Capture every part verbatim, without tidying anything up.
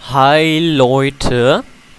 Hi Leute,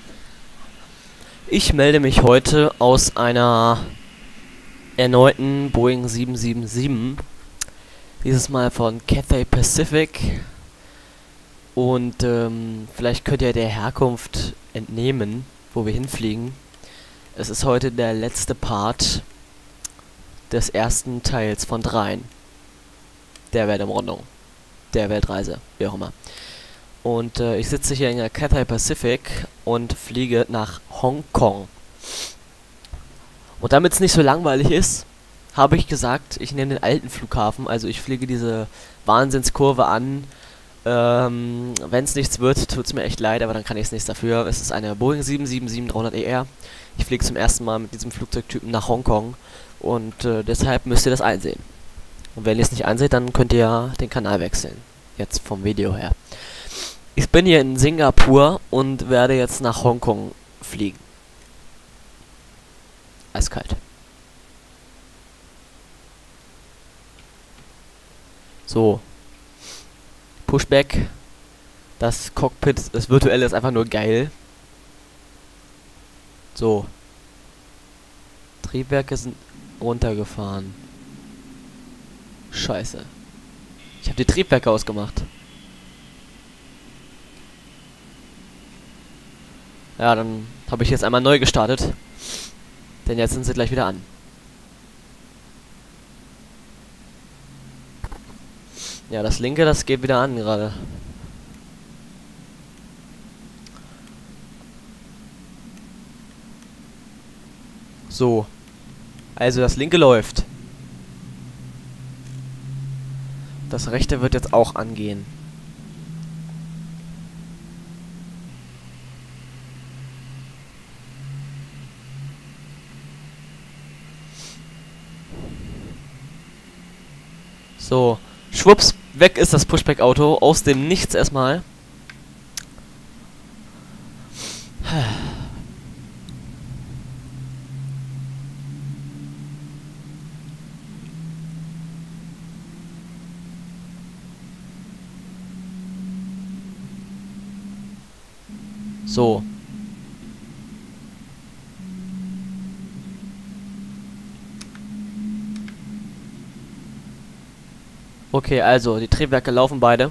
ich melde mich heute aus einer erneuten Boeing sieben sieben sieben, dieses Mal von Cathay Pacific, und ähm, vielleicht könnt ihr der Herkunft entnehmen, wo wir hinfliegen. Es ist heute der letzte Part des ersten Teils von dreien, der Weltumrundung, der Weltreise, wie auch immer. Und äh, ich sitze hier in der Cathay Pacific und fliege nach Hongkong. Und damit es nicht so langweilig ist, habe ich gesagt, ich nehme den alten Flughafen. Also ich fliege diese Wahnsinnskurve an. Ähm, Wenn es nichts wird, tut es mir echt leid, aber dann kann ich es nichts dafür. Es ist eine Boeing sieben sieben sieben dreihundert E R. Ich fliege zum ersten Mal mit diesem Flugzeugtypen nach Hongkong. Und äh, deshalb müsst ihr das einsehen. Und wenn ihr es nicht einseht, dann könnt ihr ja den Kanal wechseln. Jetzt vom Video her. Ich bin hier in Singapur und werde jetzt nach Hongkong fliegen. Eiskalt. So. Pushback. Das Cockpit, das virtuelle ist einfach nur geil. So. Triebwerke sind runtergefahren. Scheiße. Ich habe die Triebwerke ausgemacht. Ja, dann habe ich jetzt einmal neu gestartet. Denn jetzt sind sie gleich wieder an. Ja, das linke, das geht wieder an gerade. So. Also das linke läuft. Das rechte wird jetzt auch angehen. So, schwupps, weg ist das Pushback-Auto, aus dem Nichts erstmal. So. Okay, also, die Triebwerke laufen beide.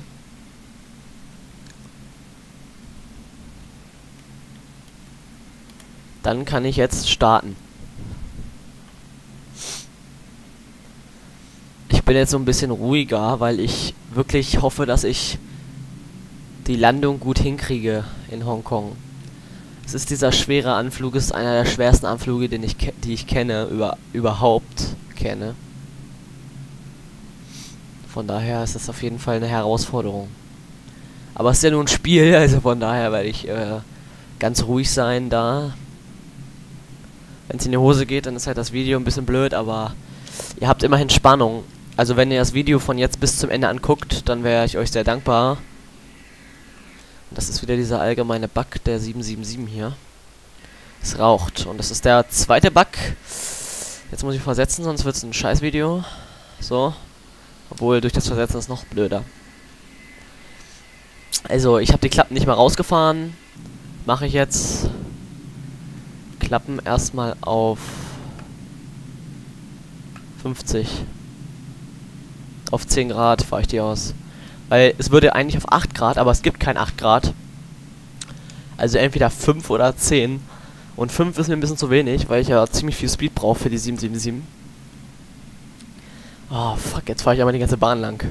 Dann kann ich jetzt starten. Ich bin jetzt so ein bisschen ruhiger, weil ich wirklich hoffe, dass ich die Landung gut hinkriege in Hongkong. Es ist dieser schwere Anflug, es ist einer der schwersten Anflüge, den ich die ich kenne, über, überhaupt kenne. Von daher ist es auf jeden Fall eine Herausforderung. Aber es ist ja nur ein Spiel, also von daher werde ich äh, ganz ruhig sein da. Wenn es in die Hose geht, dann ist halt das Video ein bisschen blöd, aber ihr habt immerhin Spannung. Also wenn ihr das Video von jetzt bis zum Ende anguckt, dann wäre ich euch sehr dankbar. Und das ist wieder dieser allgemeine Bug der sieben sieben sieben hier. Es raucht. Und das ist der zweite Bug. Jetzt muss ich versetzen, sonst wird es ein Scheißvideo. So. Obwohl, durch das Versetzen ist noch blöder. Also, ich habe die Klappen nicht mehr rausgefahren. Mache ich jetzt. Klappen erstmal auf fünfzig. Auf zehn Grad fahre ich die aus. Weil es würde eigentlich auf acht Grad, aber es gibt kein acht Grad. Also entweder fünf oder zehn. Und fünf ist mir ein bisschen zu wenig, weil ich ja ziemlich viel Speed brauche für die sieben sieben sieben. Oh, fuck, jetzt fahre ich aber die ganze Bahn lang.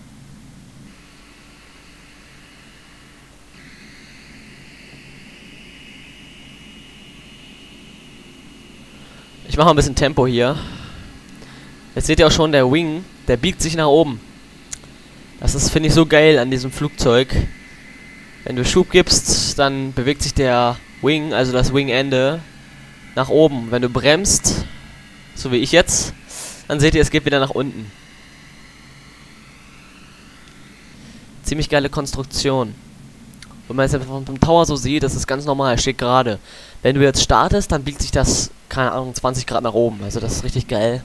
Ich mache mal ein bisschen Tempo hier. Jetzt seht ihr auch schon, der Wing, der biegt sich nach oben. Das ist, finde ich, so geil an diesem Flugzeug. Wenn du Schub gibst, dann bewegt sich der Wing, also das Wingende, nach oben. Wenn du bremst, so wie ich jetzt, dann seht ihr, es geht wieder nach unten. Ziemlich geile Konstruktion. Wenn man es jetzt vom Tower so sieht, das ist ganz normal, steht gerade. Wenn du jetzt startest, dann biegt sich das, keine Ahnung, zwanzig Grad nach oben. Also das ist richtig geil.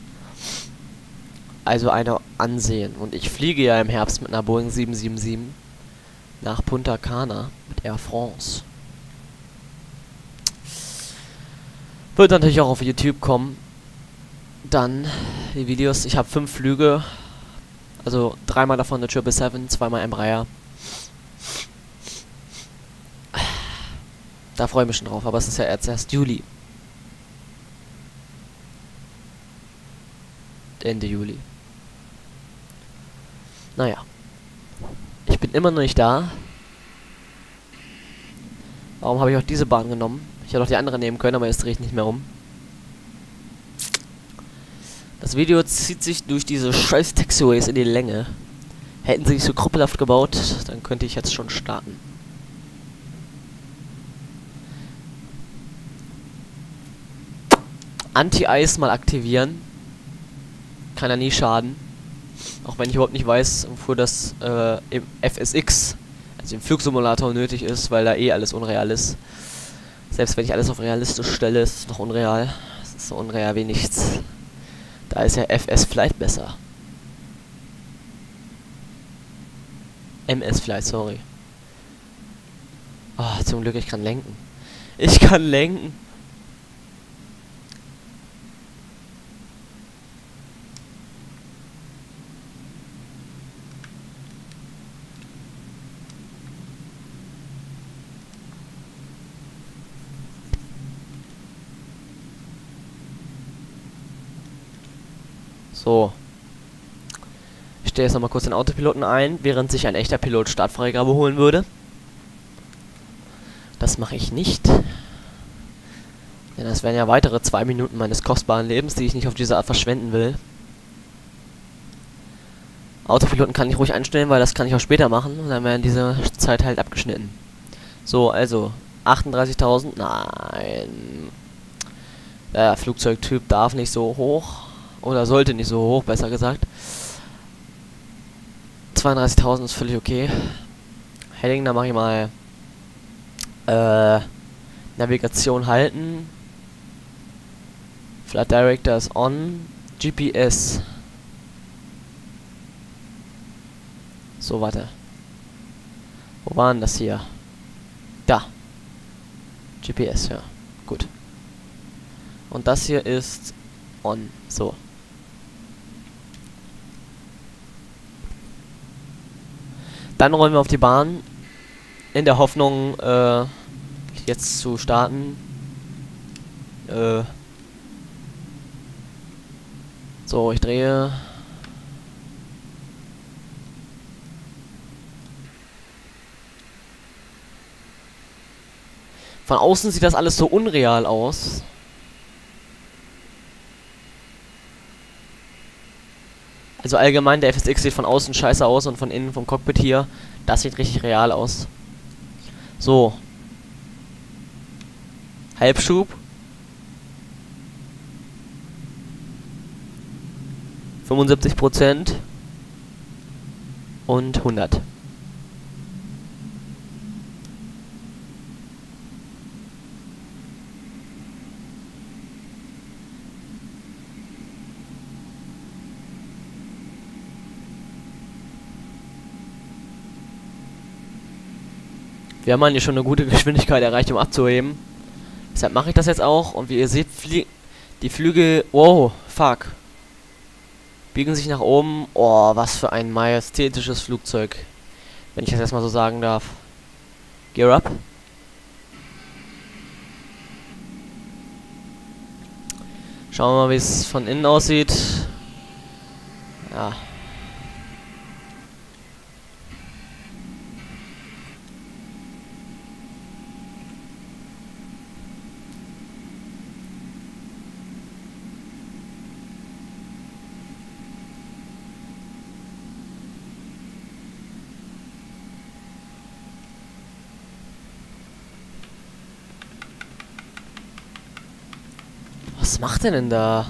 Also eine ansehen. Und ich fliege ja im Herbst mit einer Boeing sieben sieben sieben. nach Punta Cana mit Air France. Wird natürlich auch auf YouTube kommen. Dann die Videos. Ich habe fünf Flüge. Also dreimal davon eine sieben sieben sieben, zweimal Embraer. Da freue ich mich schon drauf, aber es ist ja erst, erst Juli. Ende Juli. Naja. Ich bin immer noch nicht da. Warum habe ich auch diese Bahn genommen? Ich hätte auch die andere nehmen können, aber jetzt drehe ich nicht mehr um. Das Video zieht sich durch diese scheiß Taxiways in die Länge. Hätten sie nicht so krüppelhaft gebaut, dann könnte ich jetzt schon starten. Anti-Eis mal aktivieren. Kann ja nie schaden. Auch wenn ich überhaupt nicht weiß, wofür das äh, im F S X, also im Flugsimulator, nötig ist, weil da eh alles unreal ist. Selbst wenn ich alles auf realistisch stelle, ist es noch unreal. Es ist so unreal wie nichts. Da ist ja F S Flight besser. M S Flight, sorry. Oh, zum Glück, ich kann lenken. Ich kann lenken. So. Ich stelle jetzt nochmal kurz den Autopiloten ein, während sich ein echter Pilot Startfreigabe holen würde. Das mache ich nicht. Denn das wären ja weitere zwei Minuten meines kostbaren Lebens, die ich nicht auf diese Art verschwenden will. Autopiloten kann ich ruhig einstellen, weil das kann ich auch später machen. Und dann werden diese Zeit halt abgeschnitten. So, also achtunddreißigtausend. Nein. Der Flugzeugtyp darf nicht so hoch. Oder sollte nicht so hoch, besser gesagt. zweiunddreißigtausend ist völlig okay. Heading, da mache ich mal äh, Navigation halten. Flight Director ist on. G P S. So, warte. Wo war denn das hier? Da. G P S, ja. Gut. Und das hier ist on. So. Dann rollen wir auf die Bahn. In der Hoffnung, äh, jetzt zu starten. Äh. So, ich drehe. Von außen sieht das alles so unreal aus. Also allgemein, der F S X sieht von außen scheiße aus und von innen vom Cockpit hier, das sieht richtig real aus. So. Halbschub. fünfundsiebzig Prozent. Und hundert. Wir haben eigentlich schon eine gute Geschwindigkeit erreicht, um abzuheben. Deshalb mache ich das jetzt auch. Und wie ihr seht, flie die Flügel... Wow, fuck. Biegen sich nach oben. Oh, was für ein majestätisches Flugzeug. Wenn ich das erstmal so sagen darf. Gear up. Schauen wir mal, wie es von innen aussieht. Ja. Was macht er denn da?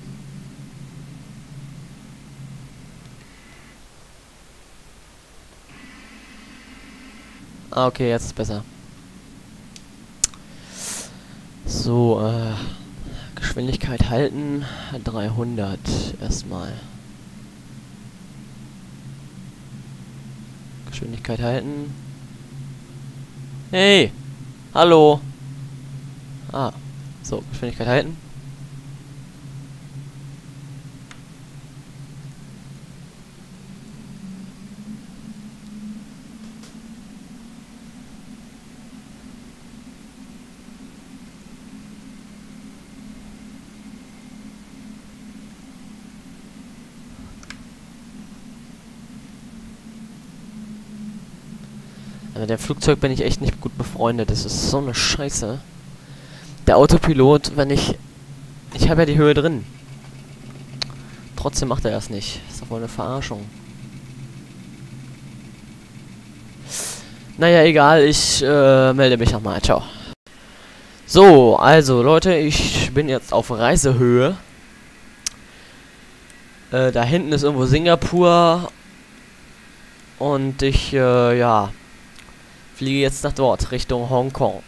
Ah, okay, jetzt ist besser. So, äh, Geschwindigkeit halten, dreihundert erstmal. Geschwindigkeit halten. Hey! Hallo! Ah. So, Geschwindigkeit halten. Also der Flugzeug bin ich echt nicht gut befreundet. Das ist so eine Scheiße. Der Autopilot, wenn ich... Ich habe ja die Höhe drin. Trotzdem macht er das nicht. Ist doch wohl eine Verarschung. Naja, egal. Ich äh, melde mich nochmal. Ciao. So, also Leute, ich bin jetzt auf Reisehöhe. Äh, da hinten ist irgendwo Singapur. Und ich, äh, ja... fliege jetzt nach dort, Richtung Hongkong.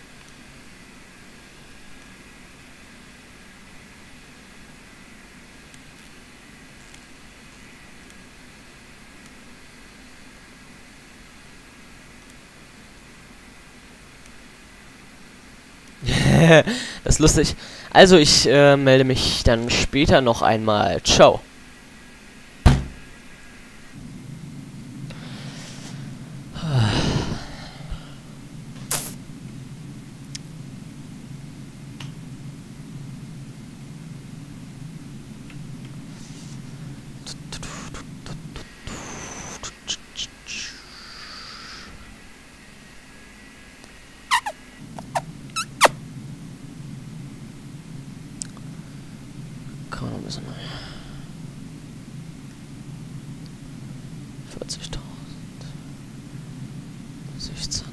Das ist lustig. Also ich äh, melde mich dann später noch einmal. Ciao. Kann man noch ein bisschen. vierzigtausend. sechzehn.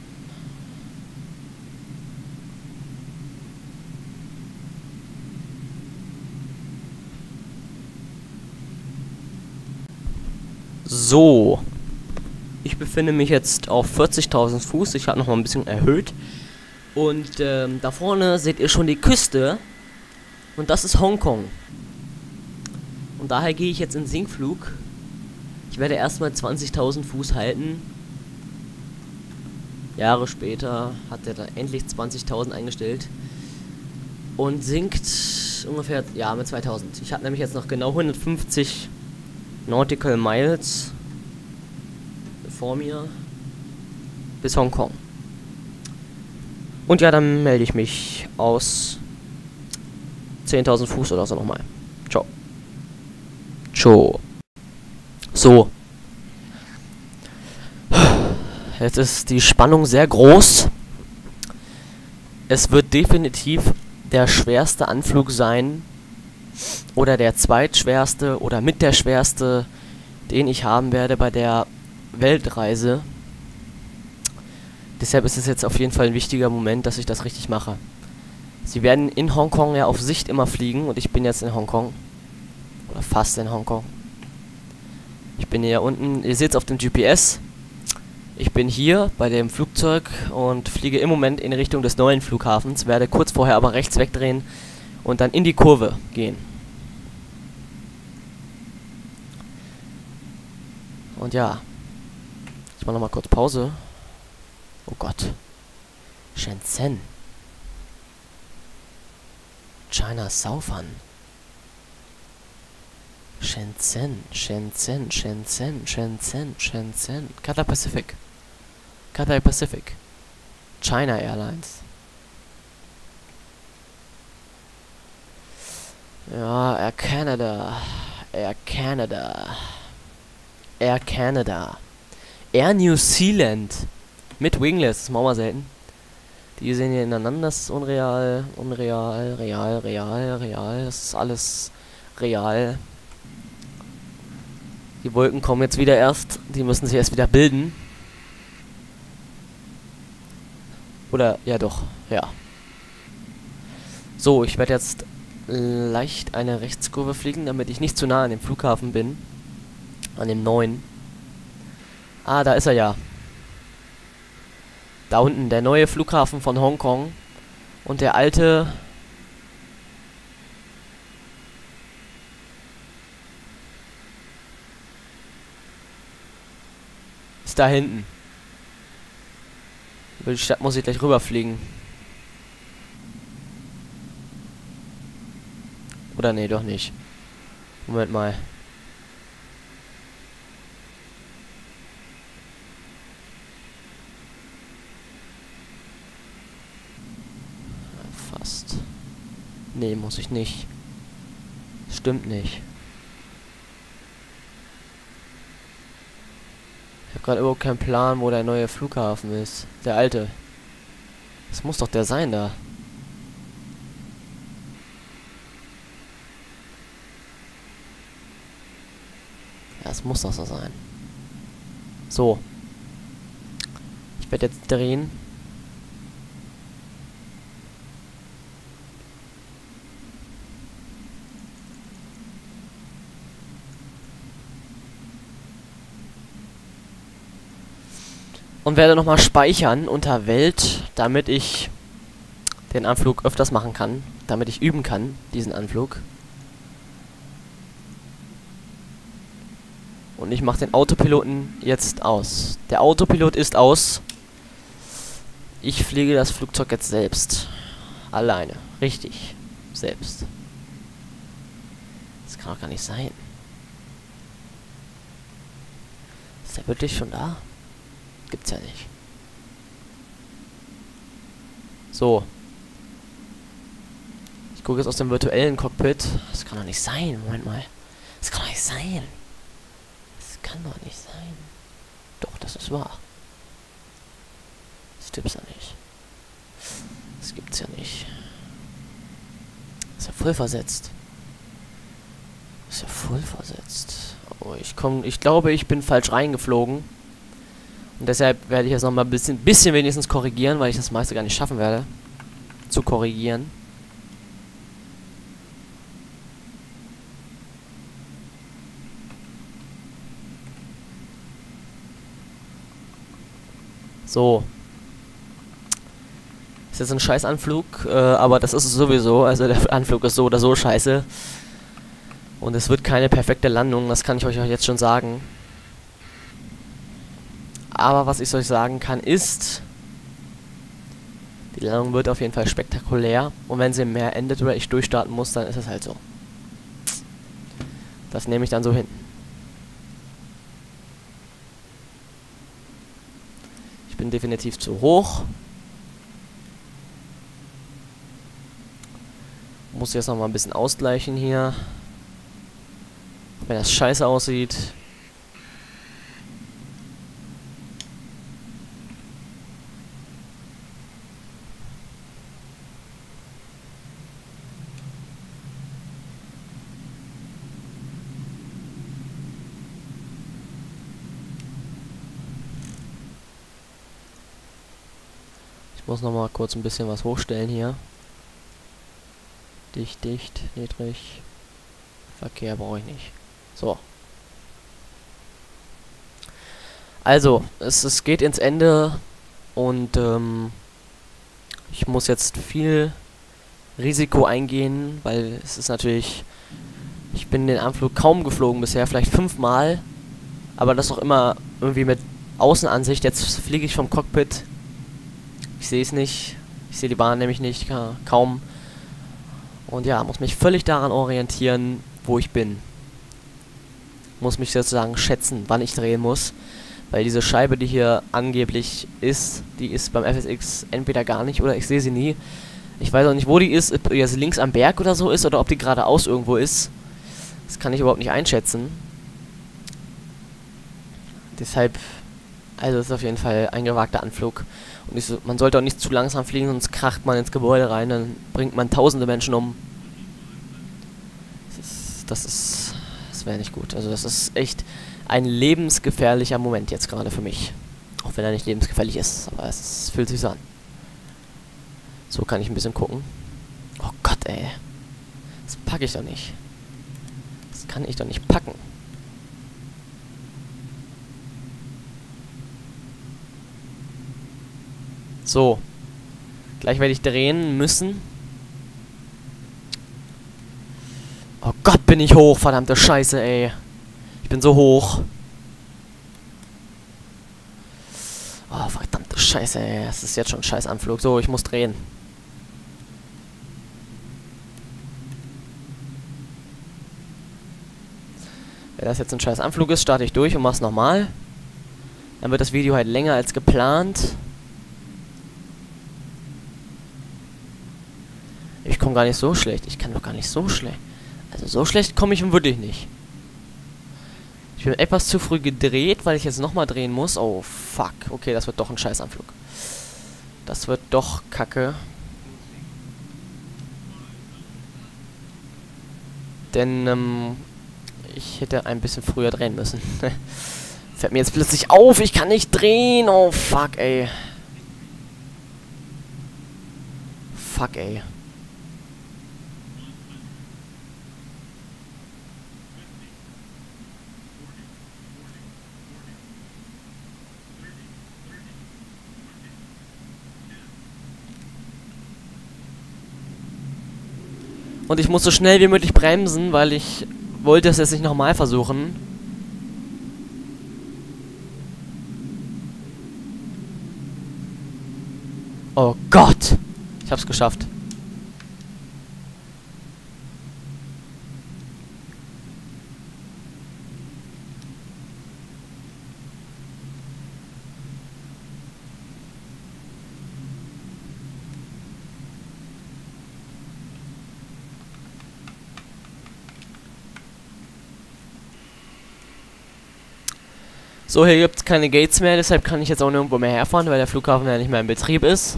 So. Ich befinde mich jetzt auf vierzigtausend Fuß. Ich habe noch mal ein bisschen erhöht. Und ähm, da vorne seht ihr schon die Küste. Und das ist Hongkong. Und daher gehe ich jetzt in Sinkflug. Ich werde erstmal zwanzigtausend Fuß halten. Jahre später hat er da endlich zwanzigtausend eingestellt. Und sinkt ungefähr, ja, mit zweitausend. Ich habe nämlich jetzt noch genau hundertfünfzig Nautical Miles vor mir bis Hongkong. Und ja, dann melde ich mich aus zehntausend Fuß oder so nochmal. Ciao. Ciao. So. Jetzt ist die Spannung sehr groß. Es wird definitiv der schwerste Anflug sein. Oder der zweitschwerste oder mit der schwerste, den ich haben werde bei der Weltreise. Deshalb ist es jetzt auf jeden Fall ein wichtiger Moment, dass ich das richtig mache. Sie werden in Hongkong ja auf Sicht immer fliegen und ich bin jetzt in Hongkong. Oder fast in Hongkong. Ich bin hier unten, ihr seht es auf dem G P S. Ich bin hier bei dem Flugzeug und fliege im Moment in Richtung des neuen Flughafens, werde kurz vorher aber rechts wegdrehen und dann in die Kurve gehen. Und ja, ich mache nochmal kurz Pause. Oh Gott. Shenzhen. China Southern. Shenzhen, Shenzhen, Shenzhen, Shenzhen, Shenzhen. Cathay Pacific. Cathay Pacific. China Airlines. Ja, Air Canada. Air Canada. Air Canada. Air New Zealand. Mit Wingless, das machen wir selten. Die sehen hier ineinander, das ist unreal, unreal, real, real, real. Das ist alles real. Die Wolken kommen jetzt wieder erst. Die müssen sich erst wieder bilden. Oder, ja doch, ja. So, ich werde jetzt leicht eine Rechtskurve fliegen, damit ich nicht zu nah an dem Flughafen bin. An dem neuen. Ah, da ist er ja. Da unten, der neue Flughafen von Hongkong. Und der alte... ist da hinten. Über die Stadt muss ich gleich rüberfliegen. Oder nee, doch nicht. Moment mal. Fast. Nee, muss ich nicht. Stimmt nicht. Ich habe gerade überhaupt keinen Plan, wo der neue Flughafen ist. Der alte. Das muss doch der sein da. Ja, es muss doch so sein. So. Ich werde jetzt drehen. Und werde nochmal speichern unter Welt, damit ich den Anflug öfters machen kann. Damit ich üben kann, diesen Anflug. Und ich mache den Autopiloten jetzt aus. Der Autopilot ist aus. Ich fliege das Flugzeug jetzt selbst. Alleine. Richtig. Selbst. Das kann doch gar nicht sein. Ist der wirklich schon da? Gibt's ja nicht. So. Ich gucke jetzt aus dem virtuellen Cockpit. Das kann doch nicht sein. Moment mal. Das kann doch nicht sein. Das kann doch nicht sein. Doch, das ist wahr. Das gibt's ja nicht. Das gibt's ja nicht. Das ist ja voll versetzt. Das ist ja voll versetzt. Oh, ich komme, ich glaube, ich bin falsch reingeflogen. Und deshalb werde ich jetzt noch mal ein bisschen, bisschen wenigstens korrigieren, weil ich das meiste gar nicht schaffen werde. Zu korrigieren. So. Ist jetzt ein scheiß Anflug, äh, aber das ist es sowieso. Also der Anflug ist so oder so scheiße. Und es wird keine perfekte Landung, das kann ich euch jetzt schon sagen. Aber was ich euch sagen kann ist, die Landung wird auf jeden Fall spektakulär. Und wenn sie im Meer endet oder ich durchstarten muss, dann ist es halt so. Das nehme ich dann so hin. Ich bin definitiv zu hoch. Muss jetzt noch mal ein bisschen ausgleichen hier. Wenn das scheiße aussieht. Ich muss noch mal kurz ein bisschen was hochstellen hier. Dicht, dicht, niedrig. Verkehr brauche ich nicht. So. Also, es, es geht ins Ende und ähm, ich muss jetzt viel Risiko eingehen, weil es ist natürlich, ich bin den Anflug kaum geflogen bisher, vielleicht fünfmal, aber das auch immer irgendwie mit Außenansicht. Jetzt fliege ich vom Cockpit. Ich sehe es nicht. Ich sehe die Bahn nämlich nicht, ka kaum. Und ja, muss mich völlig daran orientieren, wo ich bin. Muss mich sozusagen schätzen, wann ich drehen muss. Weil diese Scheibe, die hier angeblich ist, die ist beim F S X entweder gar nicht oder ich sehe sie nie. Ich weiß auch nicht, wo die ist, ob die jetzt links am Berg oder so ist oder ob die geradeaus irgendwo ist. Das kann ich überhaupt nicht einschätzen. Deshalb, also ist auf jeden Fall ein gewagter Anflug. Und ich so, man sollte auch nicht zu langsam fliegen, sonst kracht man ins Gebäude rein, dann bringt man tausende Menschen um. Das ist, das ist, das wäre nicht gut. Also das ist echt ein lebensgefährlicher Moment jetzt gerade für mich. Auch wenn er nicht lebensgefährlich ist, aber es fühlt sich so an. So kann ich ein bisschen gucken. Oh Gott, ey. Das packe ich doch nicht. Das kann ich doch nicht packen. So. Gleich werde ich drehen müssen. Oh Gott, bin ich hoch, verdammte Scheiße, ey. Ich bin so hoch. Oh, verdammte scheiße, ey. Das ist jetzt schon ein scheiß Anflug. So, ich muss drehen. Wenn das jetzt ein scheiß Anflug ist, starte ich durch und mach's nochmal. Dann wird das Video halt länger als geplant. Ich komme gar nicht so schlecht. Ich kann doch gar nicht so schlecht. Also so schlecht komme ich wirklich nicht. Ich bin etwas zu früh gedreht, weil ich jetzt nochmal drehen muss. Oh, fuck. Okay, das wird doch ein Scheißanflug. Das wird doch kacke. Denn, ähm, ich hätte ein bisschen früher drehen müssen. Fällt mir jetzt plötzlich auf, ich kann nicht drehen. Oh, fuck, ey. Fuck, ey. Und ich muss so schnell wie möglich bremsen, weil ich wollte es jetzt nicht nochmal versuchen. Oh Gott! Ich hab's geschafft. So, hier gibt es keine Gates mehr, deshalb kann ich jetzt auch nirgendwo mehr herfahren, weil der Flughafen ja nicht mehr in Betrieb ist.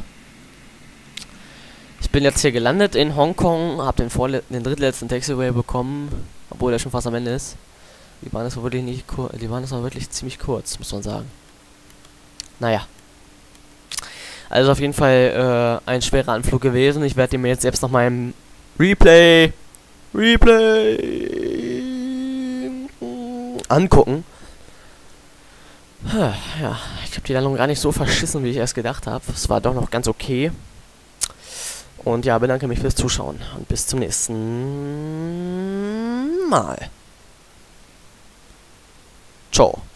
Ich bin jetzt hier gelandet in Hongkong, habe den, den drittletzten Taxiway bekommen, obwohl der schon fast am Ende ist. Die Bahn ist wirklich nicht kurz, die Bahn ist auch wirklich ziemlich kurz, muss man sagen. Naja. Also auf jeden Fall äh, ein schwerer Anflug gewesen. Ich werde mir jetzt selbst noch mal im Replay, Replay angucken. Ja, ich habe die Landung gar nicht so verschissen, wie ich erst gedacht habe. Es war doch noch ganz okay. Und ja, bedanke mich fürs Zuschauen. Und bis zum nächsten Mal. Ciao.